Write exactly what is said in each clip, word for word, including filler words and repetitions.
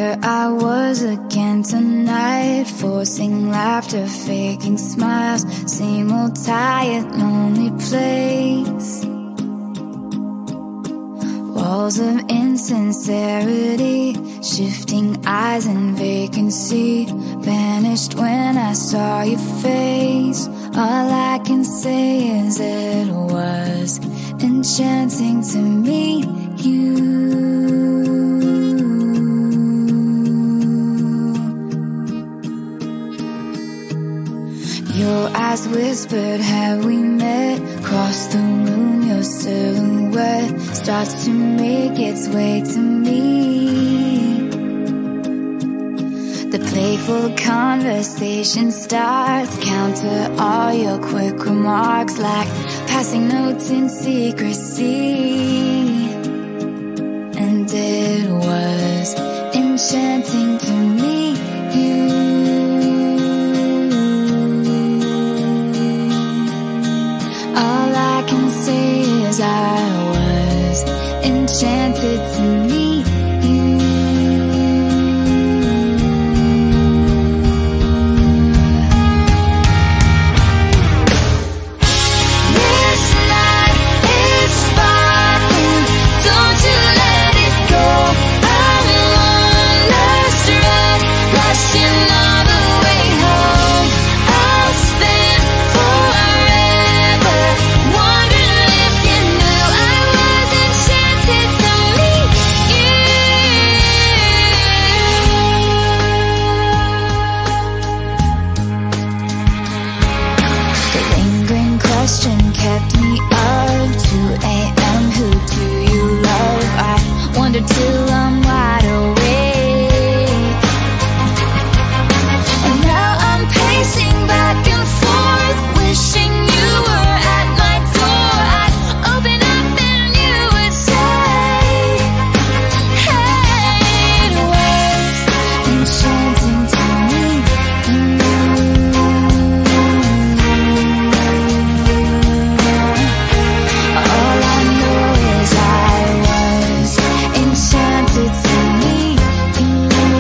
Here I was again tonight, forcing laughter, faking smiles. Same old tired, lonely place. Walls of insincerity, shifting eyes and vacancy. Vanished when I saw your face. All I can say is it was enchanting to meet you. Your eyes whispered, have we met? Across the room, your silhouette starts to make its way to me. The playful conversation starts, counter all your quick remarks like passing notes in secrecy. And it was enchanting to meet you. All I can say is I was enchanted to meet you. This night is sparkling, don't you let it go. I'm on last run, rushing all the way home. I'll spend forever wondering if you knew I was enchanted to meet you. The lingering question kept me up. two a m Who do you love? I wonder till I'm wide awake. And now I'm pacing back and forth, wishing you were at my door. I'd open up and you would say, hey, it was enchanting to meet you. All I know is I was enchanted to meet you.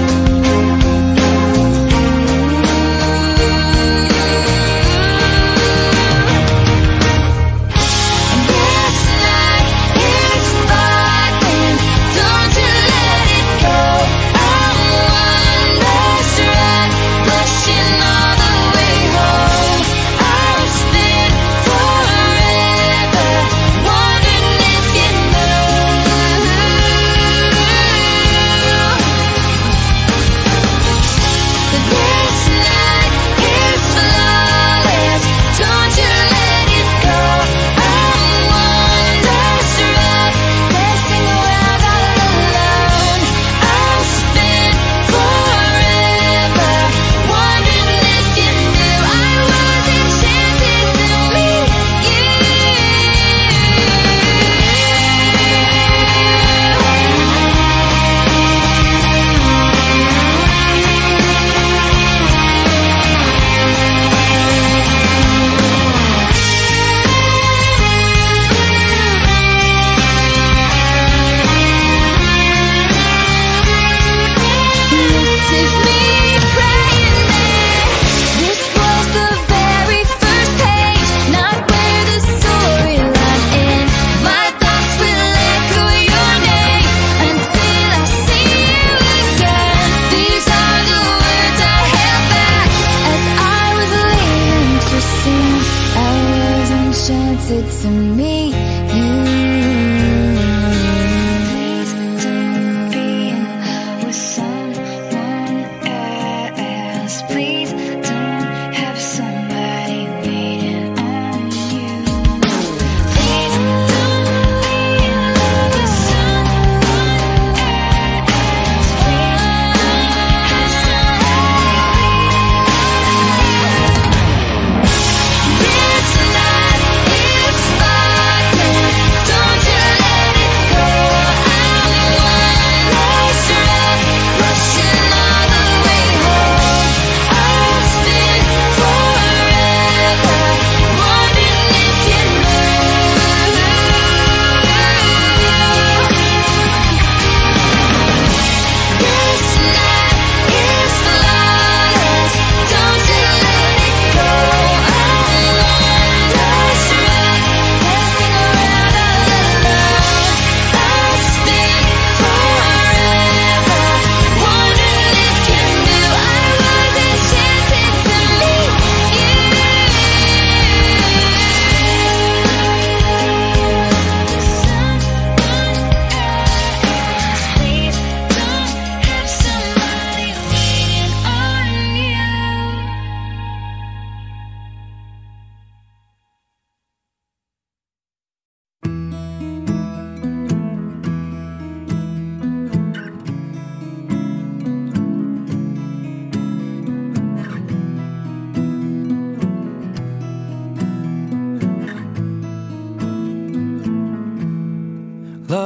This night is sparkling, don't you let it go. I'm one last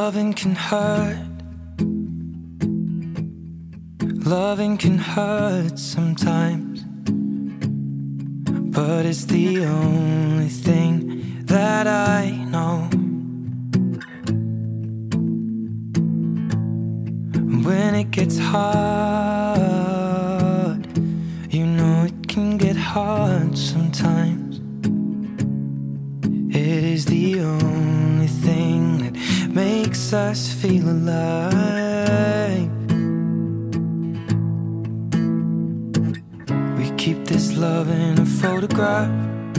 Loving can hurt. Loving can hurt sometimes, but it's the only thing that I know. When it gets hard, you know it can get hard sometimes. It is the only thing that makes us feel alive. We keep this love in a photograph.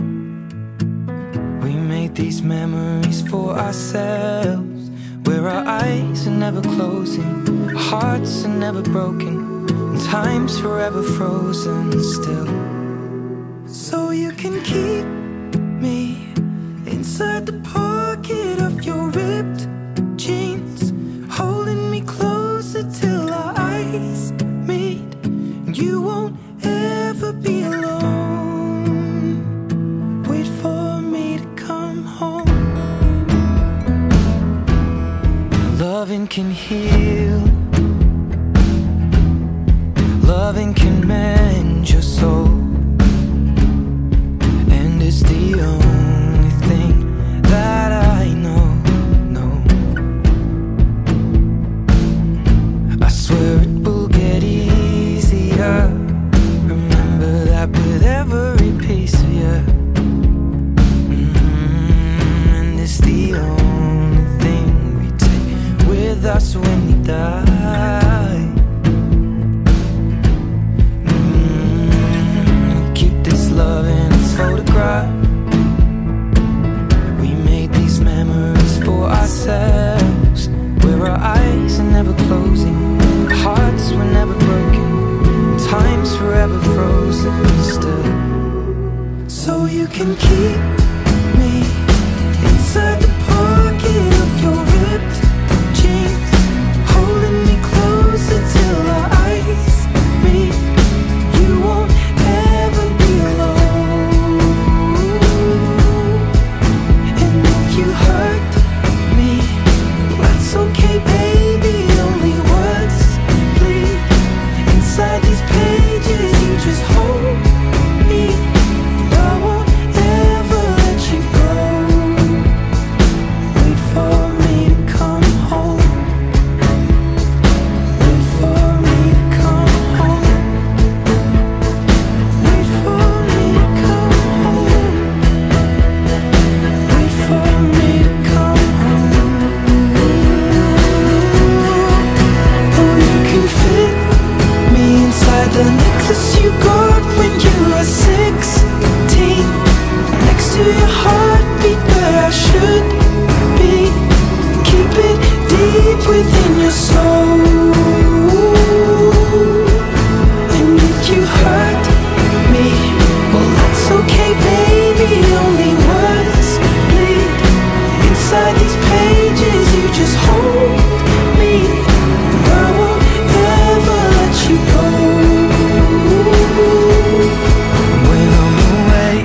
We made these memories for ourselves, where our eyes are never closing, our hearts are never broken, and time's forever frozen still. So you can keep me inside the pocket of your ripped jeans, holding me closer till our eyes meet, and you won't ever be alone. Wait for me to come home. Loving can heal. Loving can mend your soul, and it's the only thing that I know, no. I swear it will get easier. Remember that with every piece of you. Mm-hmm. And it's the only thing we take with us when we die. Mm-hmm. We keep this love in its photograph. We made these memories for ourselves, where our eyes are never closing, our hearts were never broken, time's forever frozen still. So you can keep me inside the pocket of your ripped jeans, holding me closer till our eyes meet. You won't ever be alone. And if you hurt me, that's okay, baby. Only words bleed inside these pages. You just hold me, and I won't ever let you go. Wait for me to come home. Wait for me to come home. Wait for me to come home. Wait for me to come home. Oh, you can fit me inside the necklace you got when you were sixteen, next to your heartbeat where I should be. Keep it deep within your soul. And if you hurt me, well, that's okay, baby. Only words bleed inside these pages. You just hold me, and I won't ever let you go. When I'm away,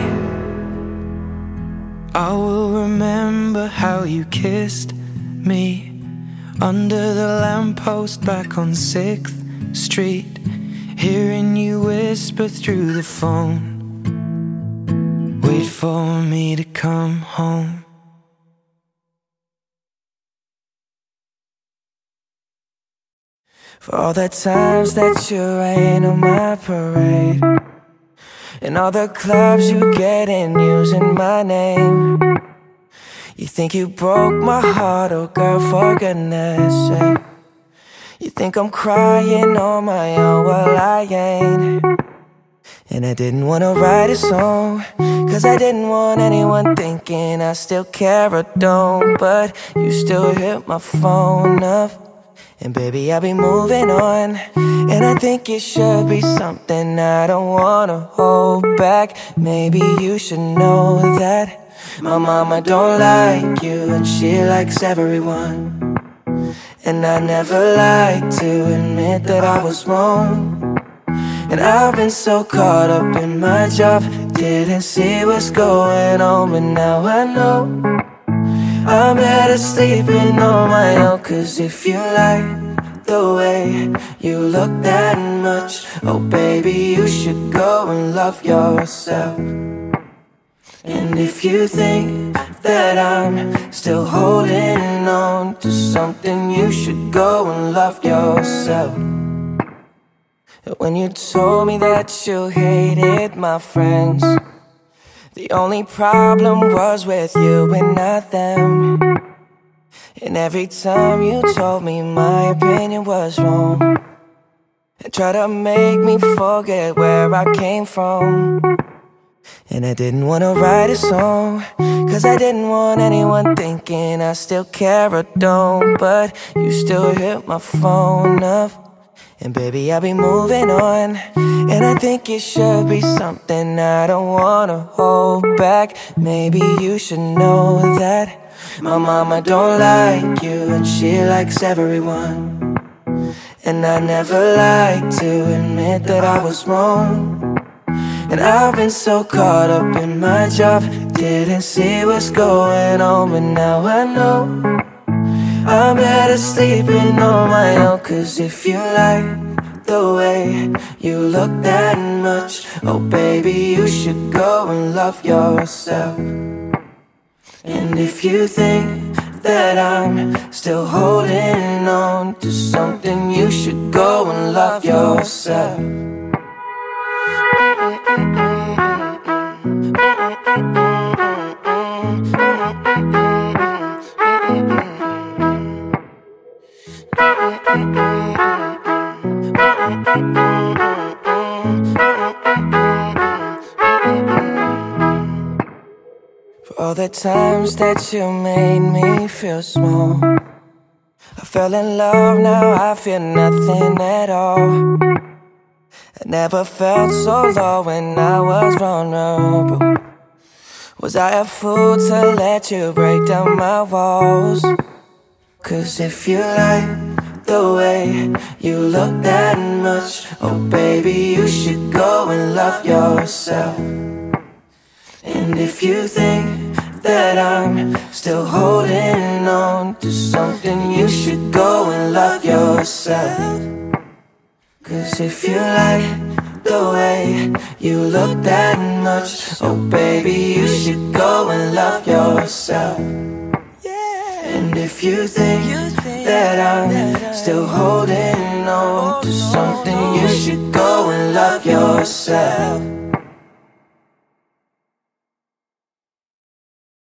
I will remember how you kissed me under the lamppost back on sixth street, hearing you whisper through the phone. Wait for me to come home. For all the times that you rain on my parade, and all the clubs you get in using my name. You think you broke my heart, oh girl, for goodness sake. You think I'm crying on my own, well I ain't. And I didn't wanna write a song, cause I didn't want anyone thinking I still care or don't. But you still hit my phone up, and baby, I'll be moving on. And I think it should be something I don't wanna hold back. Maybe you should know that my mama don't like you, and she likes everyone. And I never like to admit that I was wrong. And I've been so caught up in my job, didn't see what's going on. But now I know I'm better sleeping on my own. Cause if you like the way you look that much, oh baby, you should go and love yourself. And if you think that I'm still holding on to something, you should go and love yourself. When you told me that you hated my friends, the only problem was with you and not them. And every time you told me my opinion was wrong, and tried to make me forget where I came from. And I didn't wanna write a song, cause I didn't want anyone thinking I still care or don't. But you still hit my phone up, and baby, I'll be moving on. And I think it should be something I don't wanna hold back. Maybe you should know that my mama don't like you, and she likes everyone. And I never like to admit that I was wrong. And I've been so caught up in my job, didn't see what's going on. But now I know I'm better sleeping on my own. Cause if you like the way you look that much, oh baby, you should go and love yourself. And if you think that I'm still holding on to something, you should go and love yourself. For all the times that you made me feel small, I fell in love, now I feel nothing at all. I never felt so low when I was vulnerable. Was I a fool to let you break down my walls? Cause if you like the way you look that much, oh baby, you should go and love yourself. And if you think that I'm still holding on to something, you should go and love yourself. Cause if you like the way you look that much, oh baby, you should go and love yourself. And if you think that I'm still holding on to something, you should go and love yourself.